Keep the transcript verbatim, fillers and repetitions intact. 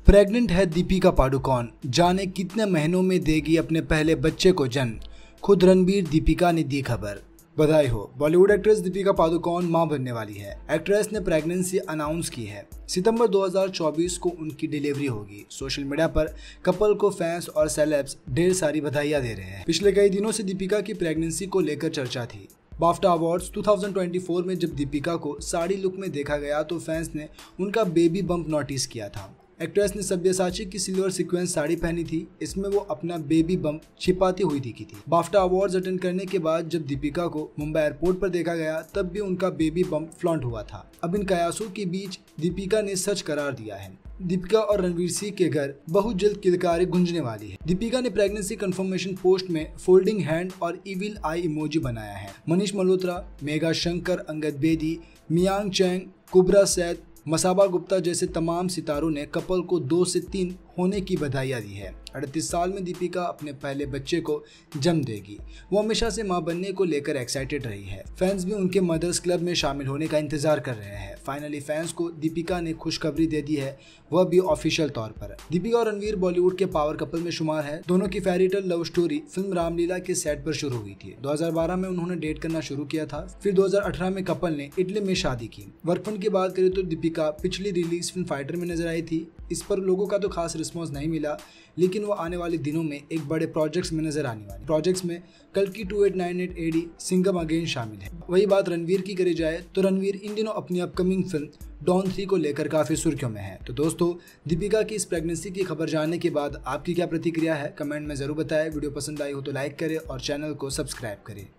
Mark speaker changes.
Speaker 1: Pregnant है दीपिका पादुकोण, जाने कितने महीनों में देगी अपने पहले बच्चे को जन्म। खुद रणबीर दीपिका ने दी खबर। बधाई हो, बॉलीवुड एक्ट्रेस दीपिका पादुकोण मां बनने वाली है। एक्ट्रेस ने प्रेगनेंसी अनाउंस की है। सितंबर दो हज़ार चौबीस को उनकी डिलीवरी होगी। सोशल मीडिया पर कपल को फैंस और सेलेब्स ढेर सारी बधाइयां दे रहे हैं। पिछले कई दिनों से दीपिका की प्रेगनेंसी को लेकर चर्चा थी। बाफ्टा अवार्ड्स दो हज़ार चौबीस में जब दीपिका को साड़ी लुक में देखा गया तो फैंस ने उनका बेबी बम्प नोटिस किया था। एक्ट्रेस ने सब्यसाची की सिल्वर सीक्वेंस साड़ी पहनी थी। इसमें वो अपना बेबी बम्प छिपाती हुई दिखी थी। बाफ्टा अवार्ड्स अटेंड करने के बाद जब दीपिका को मुंबई एयरपोर्ट पर देखा गया तब भी उनका बेबी बम्प फ्लॉन्ट हुआ था। अब इन कयासों के बीच दीपिका ने सच करार दिया है। दीपिका और रणवीर सिंह के घर बहुत जल्द किलकारी गूंजने वाली है। दीपिका ने प्रेगनेंसी कंफर्मेशन पोस्ट में फोल्डिंग हैंड और इविल आई इमोजी बनाया है। मनीष मल्होत्रा, मेघा शंकर, अंगद बेदी, मियांग चैंग, कुबरा सैद, मसाबा गुप्ता जैसे तमाम सितारों ने कपल को दो से तीन होने की बधाइयां दी है। अड़तीस साल में दीपिका अपने पहले बच्चे को जन्म देगी। वो हमेशा से मां बनने को लेकर एक्साइटेड रही है। फैंस भी उनके मदर्स क्लब में शामिल होने का इंतजार कर रहे हैं। फाइनली फैंस को दीपिका ने खुशखबरी दे दी है, वह भी ऑफिशियल तौर पर। दीपिका और रणवीर बॉलीवुड के पावर कपल में शुमार है। दोनों की fairytale love story film Ramleela के सेट पर शुरू हुई थी। दो हज़ार बारह में उन्होंने डेट करना शुरू किया था। फिर दो हज़ार अठारह में कपल ने इटली में शादी की। वर्क फंड की बात करें तो दीपिका पिछली रिलीज फिल्म फाइटर में नजर आई थी। इस पर लोगों का तो खास रिस्पॉन्स नहीं मिला, लेकिन वो आने वाले दिनों में एक बड़े प्रोजेक्ट्स में नजर आने वाली। प्रोजेक्ट्स में कल्कि two eight nine eight A D, Singham again शामिल है। वही बात रणवीर की करी जाए तो रणवीर इन दिनों अपनी अपकमिंग फिल्म डॉन थ्री को लेकर काफी सुर्खियों में है। तो दोस्तों, दीपिका की इस प्रेगनेंसी की खबर जानने के बाद आपकी क्या प्रतिक्रिया है, कमेंट में जरूर बताएं। वीडियो पसंद आई हो तो लाइक करें और चैनल को सब्सक्राइब करें।